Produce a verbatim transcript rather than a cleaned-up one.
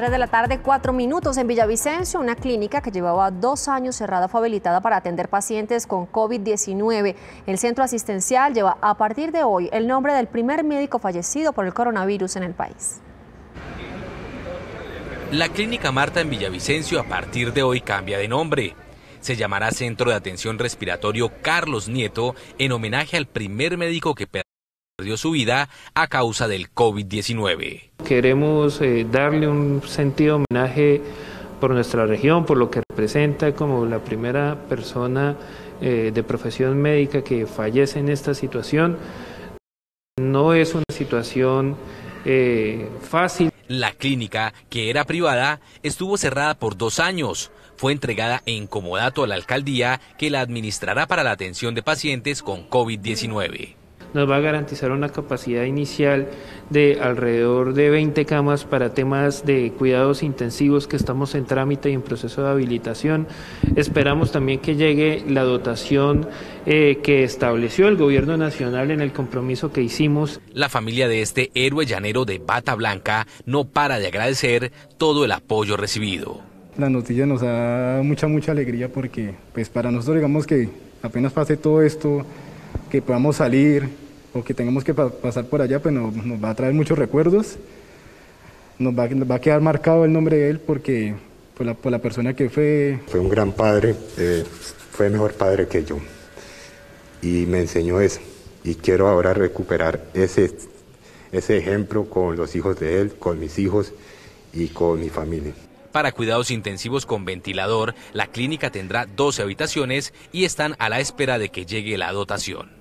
tres de la tarde, cuatro minutos. En Villavicencio, una clínica que llevaba dos años cerrada fue habilitada para atender pacientes con COVID diecinueve. El centro asistencial lleva a partir de hoy el nombre del primer médico fallecido por el coronavirus en el país. La Clínica Marta en Villavicencio a partir de hoy cambia de nombre. Se llamará Centro de Atención Respiratorio Carlos Nieto en homenaje al primer médico que perdió su vida a causa del COVID diecinueve. Queremos eh, darle un sentido de homenaje por nuestra región, por lo que representa como la primera persona eh, de profesión médica que fallece en esta situación. No es una situación eh, fácil. La clínica, que era privada, estuvo cerrada por dos años. Fue entregada en comodato a la alcaldía, que la administrará para la atención de pacientes con COVID diecinueve. Nos va a garantizar una capacidad inicial de alrededor de veinte camas para temas de cuidados intensivos que estamos en trámite y en proceso de habilitación. Esperamos también que llegue la dotación eh, que estableció el gobierno nacional en el compromiso que hicimos. La familia de este héroe llanero de bata blanca no para de agradecer todo el apoyo recibido. La noticia nos da mucha, mucha alegría porque pues para nosotros digamos que apenas pase todo esto, que podamos salir o que tengamos que pa pasar por allá, pues nos, nos va a traer muchos recuerdos, nos va, nos va a quedar marcado el nombre de él porque por la, por la persona que fue. Fue un gran padre, eh, fue mejor padre que yo y me enseñó eso y quiero ahora recuperar ese, ese ejemplo con los hijos de él, con mis hijos y con mi familia. Para cuidados intensivos con ventilador, la clínica tendrá doce habitaciones y están a la espera de que llegue la dotación.